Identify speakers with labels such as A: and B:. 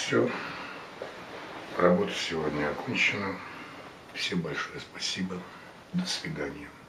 A: Все. Работа сегодня окончена. Всем большое спасибо. До свидания.